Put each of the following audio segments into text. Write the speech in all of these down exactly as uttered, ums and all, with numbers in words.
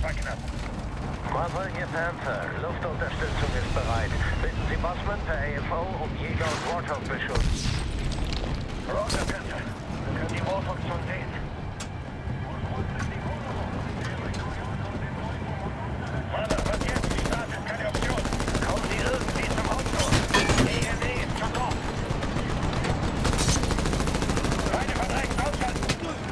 Bravo, hier Panther. Luftunterstützung ist bereit. Bitten Sie Bossman per A F O um Jäger und Warthog-Beschuss. Roger, Panther. Wir können die Warthogs schon sehen. Vater, was jetzt? Die Straße ist keine Option. Kommen Sie irgendwie zum Haupttor. E N E ist schon drauf. Reine von rechts ausschalten.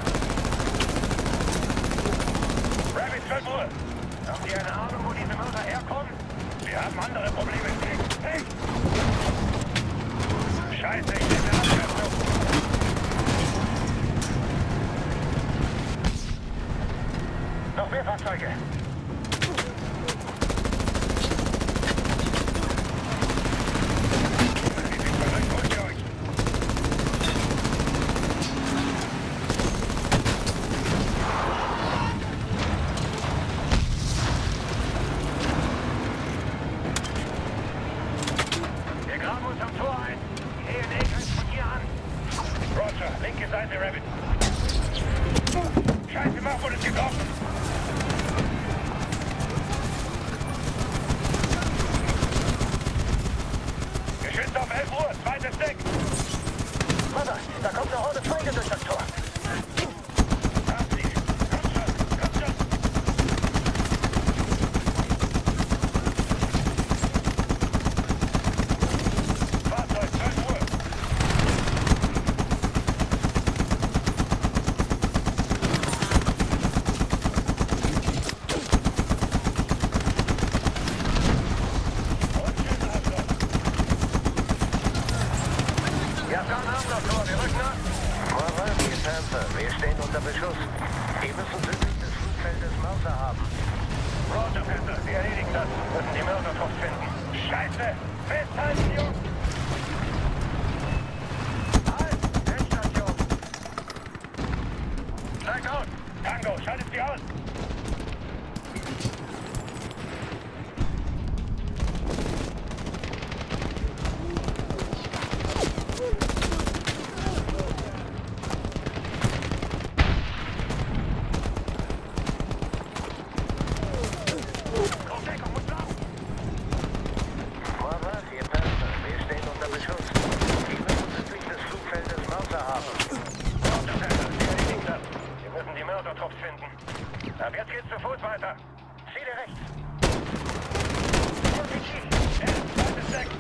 Rabbit, zwölf Uhr. Haben Sie eine Ahnung, wo diese Mörder herkommen? Wir haben andere Probleme. Hey! Scheiße, ich bin der Abkürzung. Noch mehr Fahrzeuge. Wir stehen unter Beschuss. Die müssen südlich des Flugfeldes Mörser haben. Roger, Panther, wir erledigen das. Müssen die Mörser finden. Scheiße! Festhalten, Jungs! Halt! Endstation! Steig aus! Tango, schaltet sie aus! Ab jetzt geht's zu Fuß weiter. Ziele rechts. R P G. Er, zweites Deck.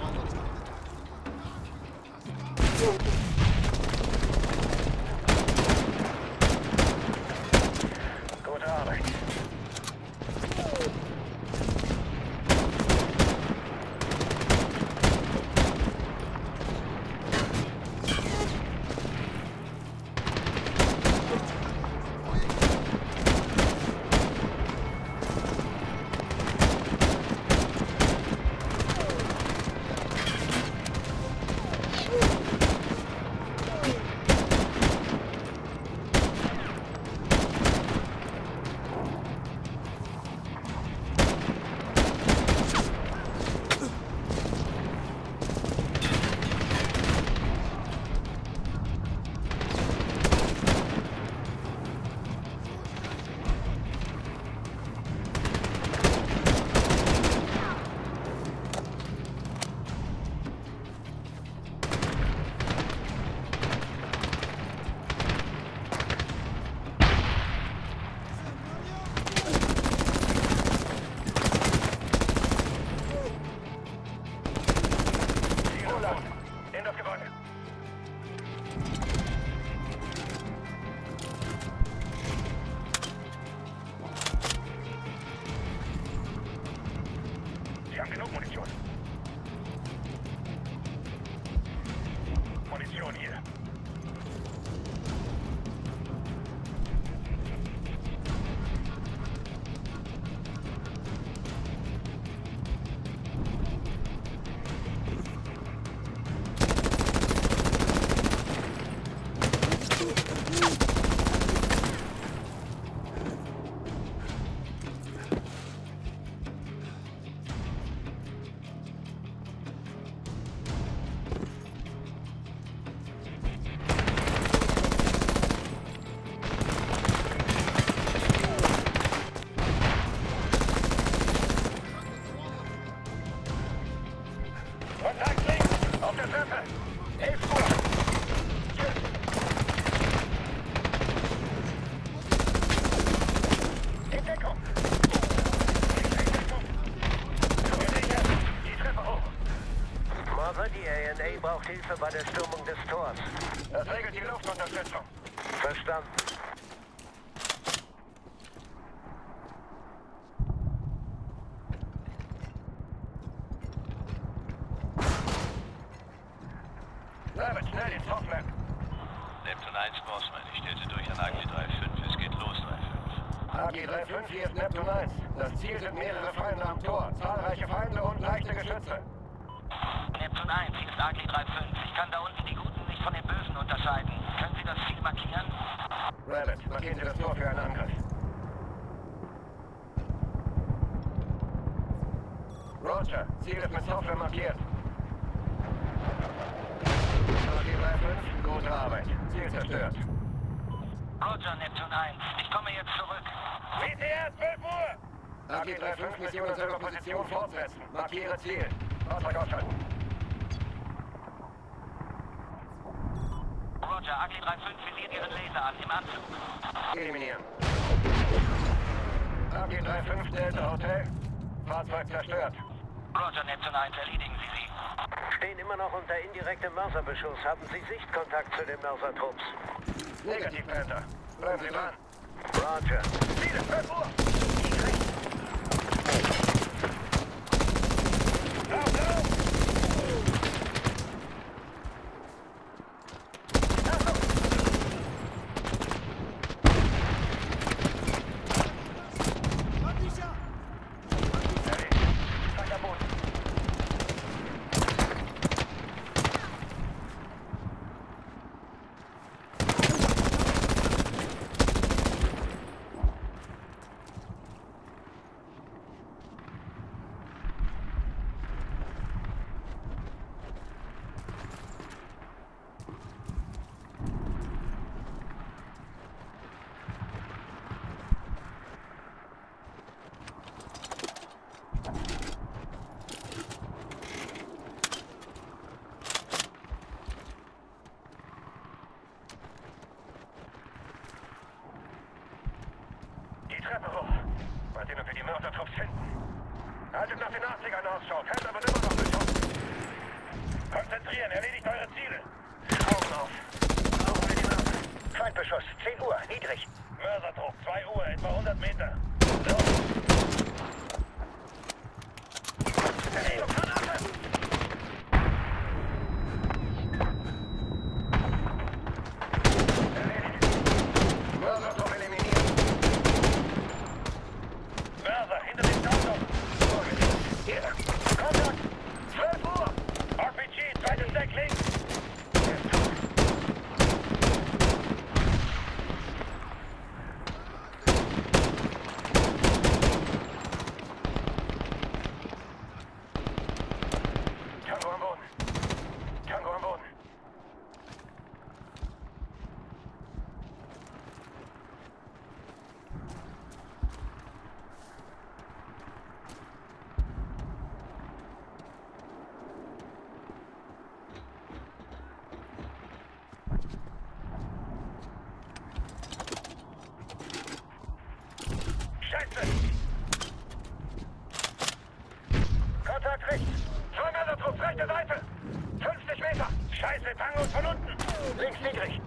Gute Arbeit. braucht Hilfe bei der Stürmung des Tors. Das regelt die Luftunterstützung. Verstanden. Rabbit, schnell ins Hochmap. Neptun eins Bossman, ich stellte durch an A G drei fünf. Es geht los, drei fünf. A G drei fünf, hier ist Neptun eins. Das Ziel sind mehrere Feinde am Tor. Zahlreiche Feinde und leichte Geschütze. Neptun eins, hier ist A G drei fünf. Ich kann da unten die Guten nicht von den Bösen unterscheiden. Können Sie das Ziel markieren? Rabbit, markieren Sie das Tor für einen Angriff. Roger, Ziel ist mit Software markiert. A G drei fünf, gute Arbeit. Ziel zerstört. Roger, Neptun eins. Ich komme jetzt zurück. B T R, zwölf Uhr! A G drei fünf, Mission in selber Position fortsetzen. Markiere Ziel. Fahrzeug ausschalten. Roger, A G drei fünf visiert Ihren Laser an, im Anzug. Eliminieren. A G drei fünf, Delta Hotel. Fahrzeug zerstört. Roger, Neptun eins, erledigen Sie sie. Stehen immer noch unter indirektem Mörserbeschuss. Haben Sie Sichtkontakt zu den Mörsertrupps? Negativ, Panther. Bleiben Sie dran. Roger. Ziele, zwölf Uhr! Lauf, lauf! Treppe hoch. Mal sehen, ob wir die Mörsertrupps finden. Haltet nach den achtzigern Ausschau. Panther wird immer noch beschossen. Konzentrieren, erledigt eure Ziele. Augen auf. Suchen wir die Mörser. Feindbeschuss, zehn Uhr, niedrig. Mörsertrupp, zwei Uhr, etwa hundert Meter. Los! Erlegung, Granate! Erledigt. Mörsertrupp eliminiert. Mörser, hinter dem Auto! Hier! Kontakt! zwölf Uhr! R P G, zweites Deck links! Er ist tot. Tango am Boden! Tango am Boden! Scheiße! Kontakt rechts! Zwei Mörsertrupps, rechte Seite! fünfzig Meter! Scheiße, Tango ist von unten! Links niedrig!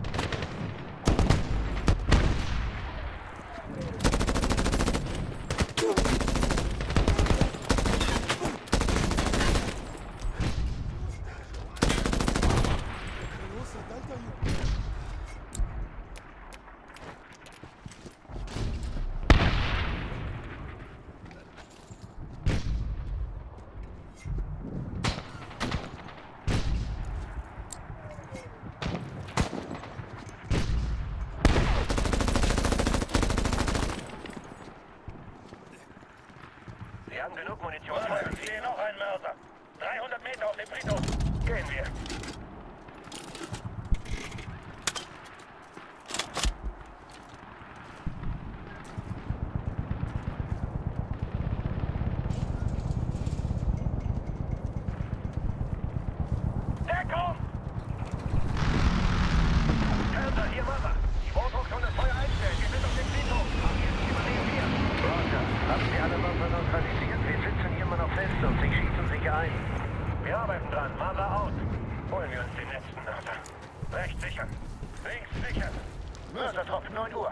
Wir haben genug Munition. Ich sehe noch einen Mörser. dreihundert Meter auf dem Friedhof. Gehen wir. Deckung! Panther, hier Mörser. Die Boothook soll das Feuer einstellen. Wir sind auf dem Friedhof. Jetzt übernehmen wir. Roger. Haben Sie alle Mörser neutralisiert? Wir sitzen hier immer noch fest und Sie schießen sich ein. Wir arbeiten dran. Mörser aus. Holen wir uns den letzten Mörser. Rechts sichern. Links sichern. Mörsertropf, neun Uhr.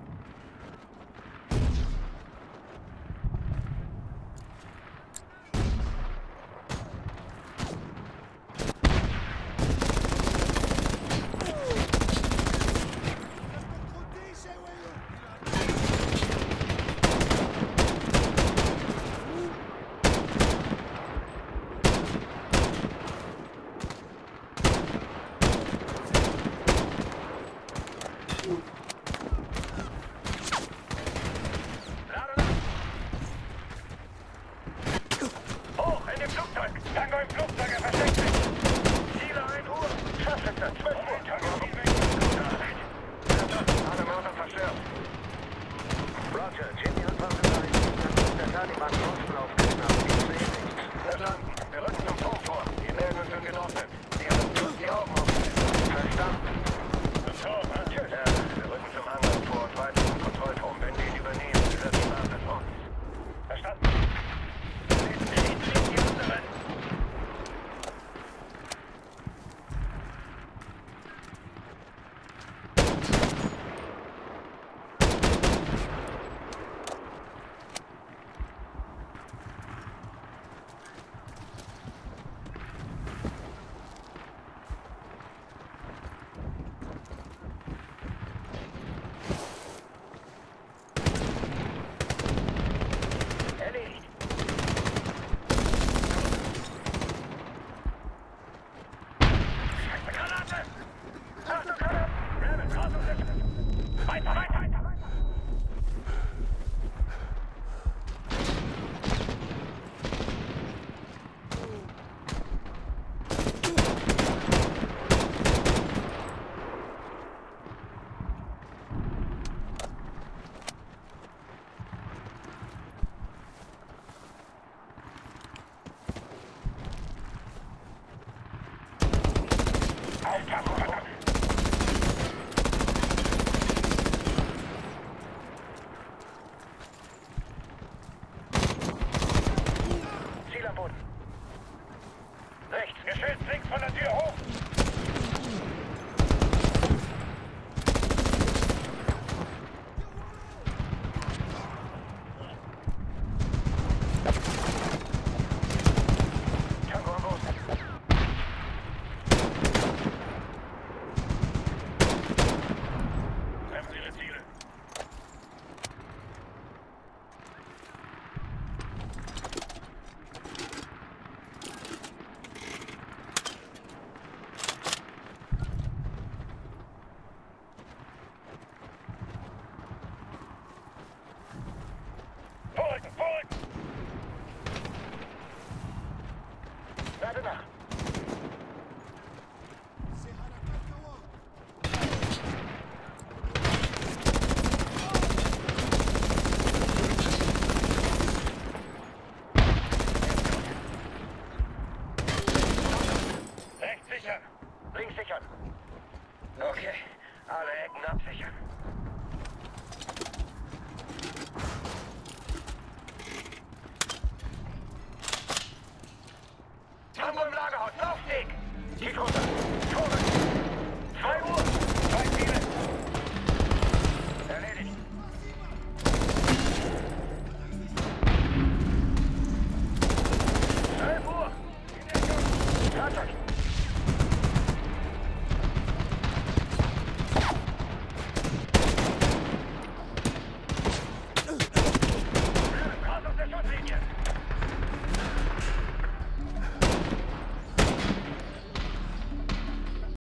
Hoch in dem Flugzeug! Tango im Flugzeug, er versteckt sich! Ziele ein Uhr! Scharfschütze, zwölf Uhr! Alle Mörser zerstört! Roger, Jimmy und Waffen der Taliban Osten auf